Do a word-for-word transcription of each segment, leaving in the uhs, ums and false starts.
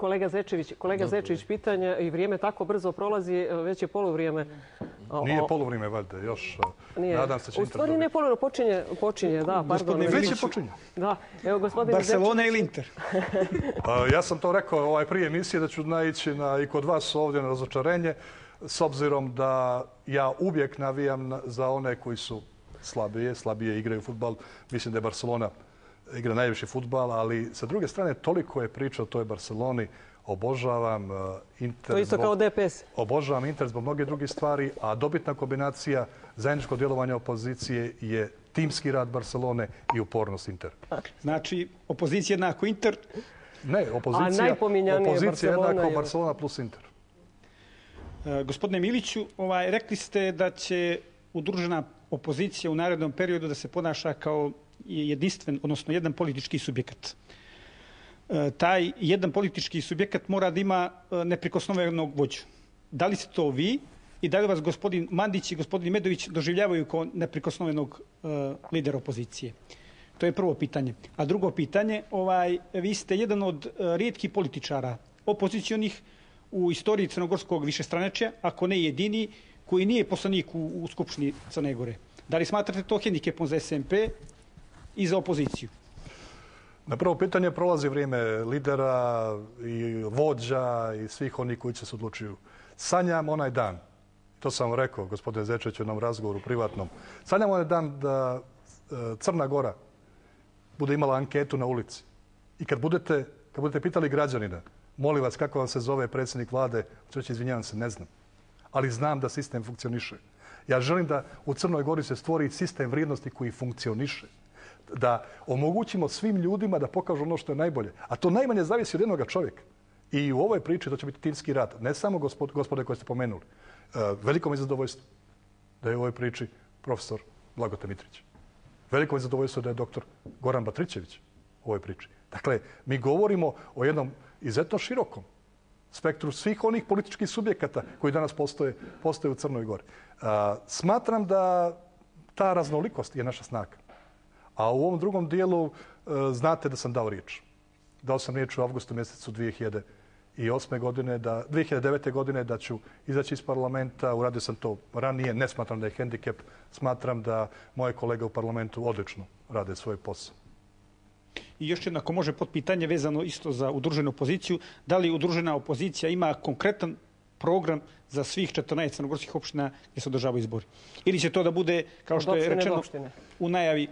Kolega Zečević, kolega Zečević, pitanje i vrijeme tako brzo prolazi, već je poluvrijeme. Nije poluvrijeme, valjda, još nadam se će U stvari nije poluvrijeme, počinje, počinje, da, pardon. Već je počinje. Da, evo gospodin Barcelona ili Inter? Ja sam to rekao ovaj, prije emisije da ću naići na, i kod vas ovdje na razočarenje, s obzirom da ja uvijek navijam za one koji su slabije, slabije igraju fudbal. Mislim da je Barcelona igra najviše fudbal, ali sa druge strane toliko je priča o toj Barceloni. Obožavam Inter. To isto kao D P S. Obožavam Inter zbog mnoge druge stvari, a dobitna kombinacija zajedničko djelovanja opozicije je timski rad Barcelone i upornost Intera. Znači, opozicija jednako Inter? Ne, opozicija, opozicija jednako Barcelona plus Inter. E, gospodine Miliću, ovaj, rekli ste da će udružena opozicija u narednom periodu da se ponaša kao jedinstven, odnosno jedan politički subjekat. E, taj jedan politički subjekat mora da ima neprikosnovenog vođu. Da li ste to vi i da li vas gospodin Mandić i gospodin Medović doživljavaju kao neprikosnovenog e, lidera opozicije? To je prvo pitanje. A drugo pitanje, ovaj, vi ste jedan od rijetkih političara opozicionih u istoriji crnogorskog višestranačja, ako ne jedini, koji nije poslanik u, u Skupštini Crne Gore. Da li smatrate to hendikepom za S N P i za opoziciju? Na prvo pitanje prolazi vrijeme lidera i vođa i svih onih koji će se odlučuju. Sanjam onaj dan, to sam vam rekao, gospodine Zečević, u jednom razgovoru privatnom, sanjam onaj dan da Crna Gora bude imala anketu na ulici. I kad budete, kad budete pitali građanina, molim vas kako vam se zove predsjednik vlade, ću izvinjavam se, ne znam. Ali znam da sistem funkcioniše. Ja želim da u Crnoj Gori se stvori sistem vrijednosti koji funkcioniše. Da omogućimo svim ljudima da pokažu ono što je najbolje. A to najmanje zavisi od jednog čovjeka. I u ovoj priči to će biti timski rad. Ne samo gospod, gospode koje ste pomenuli. E, veliko mi je zadovoljstvo da je u ovoj priči profesor Blagote Mitrić. Veliko mi je zadovoljstvo da je doktor Goran Batrićević u ovoj priči. Dakle, mi govorimo o jednom izuzetno širokom spektru svih onih političkih subjekata koji danas postoje, postoje u Crnoj Gori. A, smatram da ta raznolikost je naša snaga. A u ovom drugom dijelu a, znate da sam dao riječ. Dao sam riječ u avgustu mjesecu dvije hiljade osme godine, da, dvije hiljade devete. godine da ću izaći iz parlamenta. Uradio sam to ranije. Ne smatram da je hendikep. Smatram da moje kolege u parlamentu odlično rade svoj posao. I još jedno, ako može, potpitanje vezano isto za udruženu opoziciju. Da li udružena opozicija ima konkretan program za svih četrnaest crnogorskih opština gdje se održavaju izbori? Ili će to da bude, kao što je rečeno u najavi?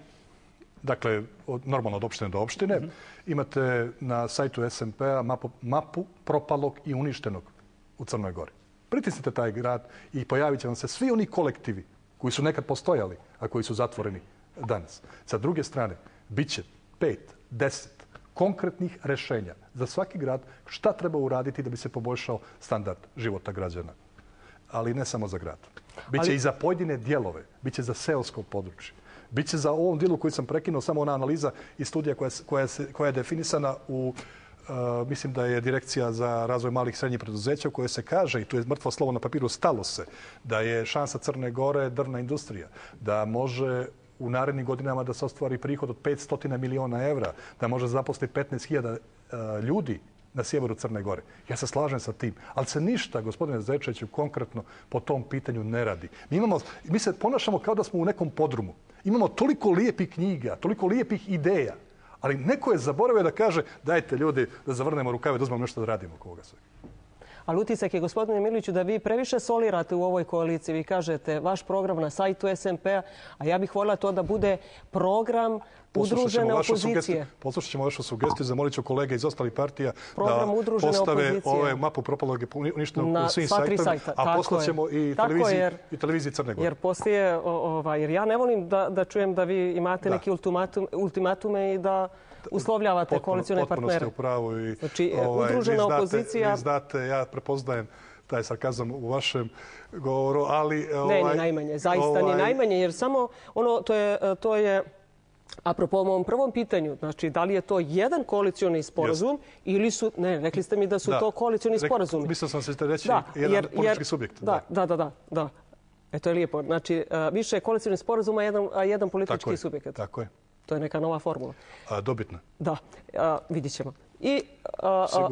Dakle, od, normalno od opštine do opštine. Uh-huh. Imate na sajtu S N P-a mapu, mapu propalog i uništenog u Crnoj Gori. Pritisnite taj grad i pojavit će vam se svi oni kolektivi koji su nekad postojali, a koji su zatvoreni danas. Sa druge strane, bit će pet, deset konkretnih rješenja za svaki grad šta treba uraditi da bi se poboljšao standard života građana. Ali ne samo za grad. Biće Ali... i za pojedine dijelove, biće za seosko područje. Biće za ovom dijelu koji sam prekinuo samo ona analiza i studija koja, koja, se, koja je definisana u, uh, mislim da je Direkcija za razvoj malih i srednjih preduzeća u kojoj se kaže, i tu je mrtvo slovo na papiru, stalo se, da je šansa Crne Gore drvna industrija, da može u narednim godinama da se ostvari prihod od petsto miliona evra, da može zaposliti petnaest hiljada uh, ljudi na sjeveru Crne Gore. Ja se slažem sa tim. Ali se ništa, gospodine Zečeviću, konkretno po tom pitanju ne radi. Mi, imamo, mi se ponašamo kao da smo u nekom podrumu. Imamo toliko lijepih knjiga, toliko lijepih ideja, ali neko je zaboravio da kaže dajte ljudi da zavrnemo rukave, da uzmemo nešto da radimo oko ovoga svega. Ali utisak je, gospodine Miliću, da vi previše solirate u ovoj koaliciji. Vi kažete vaš program na sajtu S N P-a, a ja bih voljela to da bude program udružene opozicije. Poslušat ćemo vašu sugestiju, zamolit ću kolege iz ostalih partija program da postave ove mapu propaloge uništeno u svim sektorima, a poslat ćemo i televiziji, jer, i televiziji Crne Gore. Jer, poslije, ovaj, jer ja ne volim da, da čujem da vi imate da. neki ultimatum, ultimatume i da uslovljavate potpuno, koalicijone partnere. Potpuno ste u pravu. I, znači, ovaj, udružena vi znate, opozicija... Vi znate, ja prepoznajem taj sarkazam u vašem govoru, ali... Ne, ovaj, ni najmanje, zaista ovaj... ni najmanje, jer samo ono, to je... To je apropo ovom prvom pitanju, znači da li je to jedan koalicioni sporazum yes. ili su, ne, rekli ste mi da su da. to koalicioni sporazumi. Mislio sam se ste reći da, jedan jer, politički jer, subjekt. Da, da, da, da, da. E, to je lijepo. Znači, uh, više koalicioni sporazum, a jedan, a jedan politički tako subjekt. Tako je. To je neka nova formula. A, dobitna. Da, uh, vidit ćemo. I, uh, Sigurno.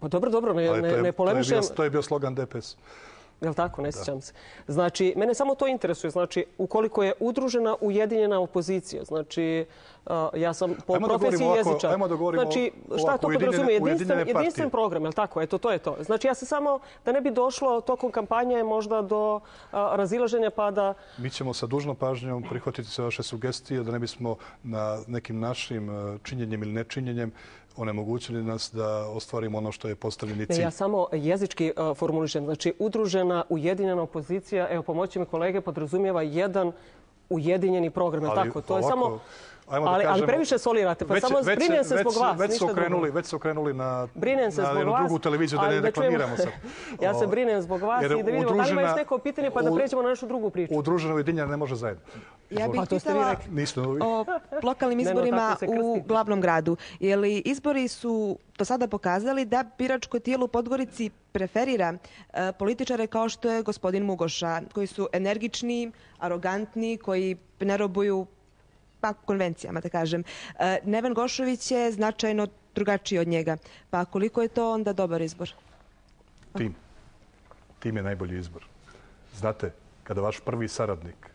Pa dobro, dobro, ne, ne, ne polemišem. To je bio slogan D P S. Je li tako? Ne sjećam se. Znači, mene samo to interesuje. Znači, ukoliko je udružena ujedinjena opozicija, znači, ja sam po profesiji jezičar. Ajmo da govorimo znači, šta to podrazumije? Jedinstven, jedinstven program, je li tako? Eto, to je to. Znači, ja se samo, da ne bi došlo tokom kampanje možda do a, razilaženja pa da... Mi ćemo sa dužnom pažnjom prihvatiti sve vaše sugestije da ne bismo na nekim našim činjenjem ili nečinjenjem onemogućili nas da ostvarimo ono što je postavljeni cilj. Ne, ja samo jezički uh, formulišem. Znači, udružena, ujedinjena opozicija, evo, pomoći mi kolege, podrazumijeva jedan ujedinjeni program. Je tako? To ovako, je samo... Ajmo da ali, kažemo, ali previše solirate, pa već, samo već, brinem se već, zbog vas. Već su okrenuli, već su okrenuli na, na jednu drugu televiziju da ne reklamiramo sad. Ja se brinem zbog vas i da vidimo da li ima još neko pitanje pa da pređemo na našu drugu priču. Udružena ujedinjena ne može zajedno. Ja bih pitala o lokalnim izborima u glavnom gradu. Je li izbori su do sada pokazali da biračko tijelo u Podgorici preferira uh, političare kao što je gospodin Mugoša, koji su energični, arogantni, koji ne robuju pa konvencijama, da kažem. Neven Gošović je značajno drugačiji od njega. Pa koliko je to onda dobar izbor? Tim. Tim je najbolji izbor. Znate, kada vaš prvi saradnik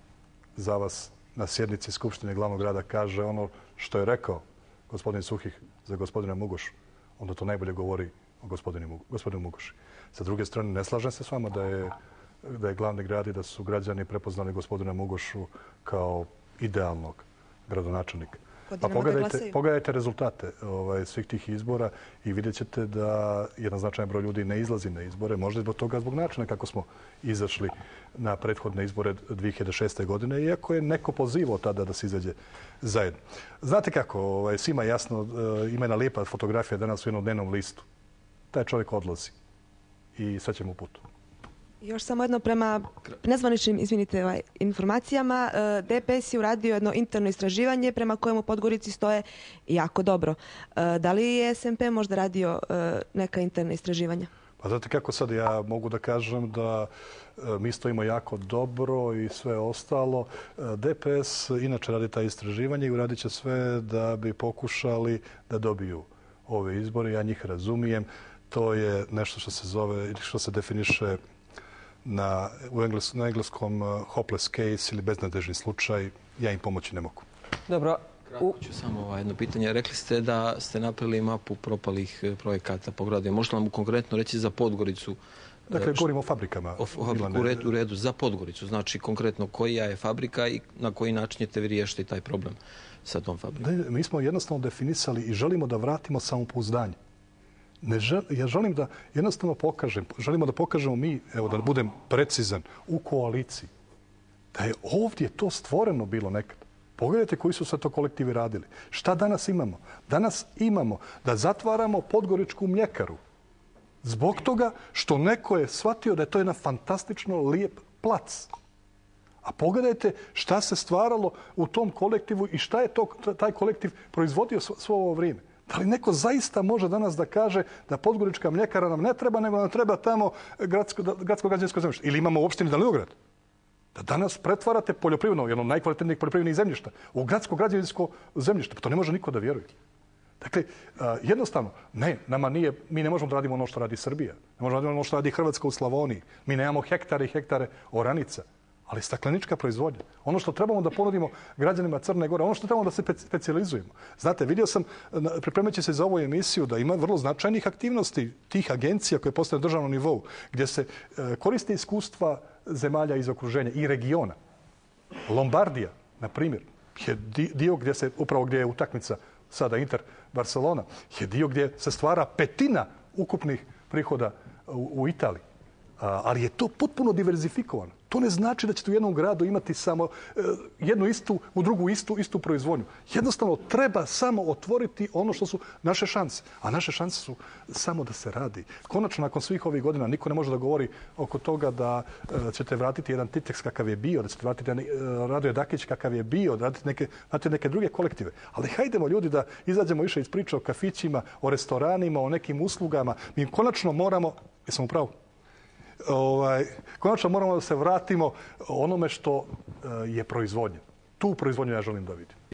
za vas na sjednici Skupštine glavnog grada kaže ono što je rekao gospodin Suhih za gospodina Mugošu, onda to najbolje govori o gospodinu, gospodinu Mugoši. Sa druge strane, ne slažem se s vama da je, da je glavni grad i da su građani prepoznali gospodina Mugošu kao idealnog gradonačelnika. Pa pogledajte, pogledajte rezultate ovaj, svih tih izbora i vidjet ćete da jedan značajan broj ljudi ne izlazi na izbore, možda zbog toga, zbog načina kako smo izašli na prethodne izbore dvije hiljade šeste. godine, iako je neko pozivao tada da se izađe zajedno. Znate kako, ovaj, svima jasno, ima jedna lijepa fotografija danas u jednom dnevnom listu. Taj čovjek odlazi i sad ćemo u putu. Još samo jedno prema nezvaničnim, izvinite, ovaj, informacijama. D P S je uradio jedno interno istraživanje prema kojemu Podgorici stoje jako dobro. Da li je S N P možda radio neka interna istraživanja? Pa znate kako sad ja mogu da kažem da mi stojimo jako dobro i sve ostalo. D P S inače radi ta istraživanje i uradit će sve da bi pokušali da dobiju ove izbore. Ja njih razumijem. To je nešto što se zove, što se definiše na, u engles, na engleskom uh, hopeless case ili beznadežni slučaj. Ja im pomoći ne mogu. Dobro. Kratko ću samo ovaj jedno pitanje. Rekli ste da ste napravili mapu propalih projekata po gradu. Možete nam konkretno reći za Podgoricu? Dakle, govorimo o fabrikama. O, o, u, redu, u redu za Podgoricu. Znači, konkretno koja je fabrika i na koji način ćete vi riješiti taj problem sa tom fabrikom? Da, mi smo jednostavno definisali i želimo da vratimo samopouzdanje. Ne žel, ja želim da jednostavno pokažem, želimo da pokažemo mi, evo da budem precizan, u koaliciji, da je ovdje to stvoreno bilo nekad. Pogledajte koji su sve to kolektivi radili. Šta danas imamo? Danas imamo da zatvaramo Podgoričku mljekaru zbog toga što neko je shvatio da je to jedan fantastično lijep plac. A pogledajte šta se stvaralo u tom kolektivu i šta je to, taj kolektiv proizvodio svo ovo vrijeme. Da li neko zaista može danas da kaže da Podgorička mljekara nam ne treba, nego nam treba tamo gradsko, gradsko građevinsko zemljište? Ili imamo u opštini Danilograd? Da danas pretvarate poljoprivredno, jedno od najkvalitetnijih poljoprivrednih zemljišta, u gradsko građevinsko zemljište. Pa to ne može niko da vjeruje. Dakle, jednostavno, ne, nama nije, mi ne možemo da radimo ono što radi Srbija. Ne možemo da radimo ono što radi Hrvatska u Slavoniji. Mi nemamo hektare i hektare oranica. Ali staklenička proizvodnja. Ono što trebamo da ponudimo građanima Crne Gore, ono što trebamo da se specijalizujemo. Znate, vidio sam, pripremajući se za ovu emisiju, da ima vrlo značajnih aktivnosti tih agencija koje postoje na državnom nivou, gdje se koriste iskustva zemalja iz okruženja i regiona. Lombardija, na primjer, je dio gdje se, upravo gdje je utakmica sada Inter Barcelona, je dio gdje se stvara petina ukupnih prihoda u, u Italiji. Ali je to potpuno diverzifikovano. To ne znači da ćete u jednom gradu imati samo jednu istu, u drugu istu, istu proizvodnju. Jednostavno treba samo otvoriti ono što su naše šanse. A naše šanse su samo da se radi. Konačno, nakon svih ovih godina, niko ne može da govori oko toga da ćete vratiti jedan Titeks kakav je bio, da ćete vratiti jedan Radoje Dakić kakav je bio, da vratite neke, neke druge kolektive. Ali hajdemo ljudi da izađemo više iz priče o kafićima, o restoranima, o nekim uslugama. Mi konačno moramo, jesam u pravu? Ovaj, konačno moramo da se vratimo onome što je proizvodnja. Tu proizvodnju ja želim da vidim.